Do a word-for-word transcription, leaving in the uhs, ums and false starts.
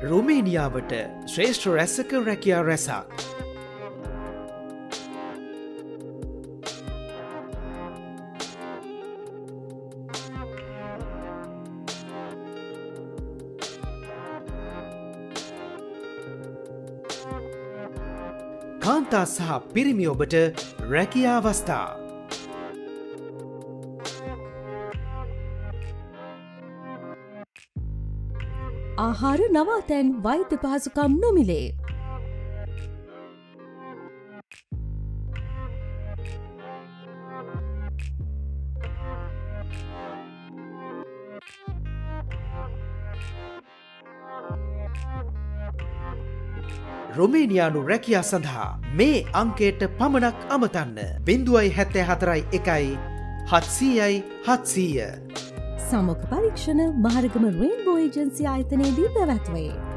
රුමේනියාවට ශ්‍රේෂ්ඨ රැසක රැකියා රැසක්. කාන්තා සහ පිරිමි ඔබට රැකියා අවස්ථා. ආහාර නවාතැන් වෛද්‍ය පහසුකම් නොමිලේ. රුමේනියානු රැකියා සඳහා මේ අංකයට පමණක් අමතන්න. බිංදුවයි හැත්තෑ හතරයි එකයි හත්සීයයි හත්සීය. සමුඛ පරීක්ෂණ මහරගම රේන්බෝ ඒජන්සි ආයතනයේදී පැවැත්වේ.